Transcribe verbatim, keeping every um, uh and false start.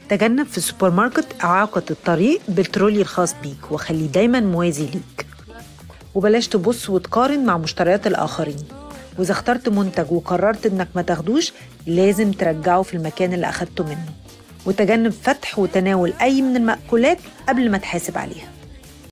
تجنب في السوبر ماركت إعاقة الطريق بالترولي الخاص بيك وخليه دايماً موازي ليك، وبلاش تبص وتقارن مع مشتريات الآخرين. وإذا اخترت منتج وقررت إنك ما تاخدوش لازم ترجعه في المكان اللي أخدته منه، وتجنب فتح وتناول أي من المأكولات قبل ما تحاسب عليها.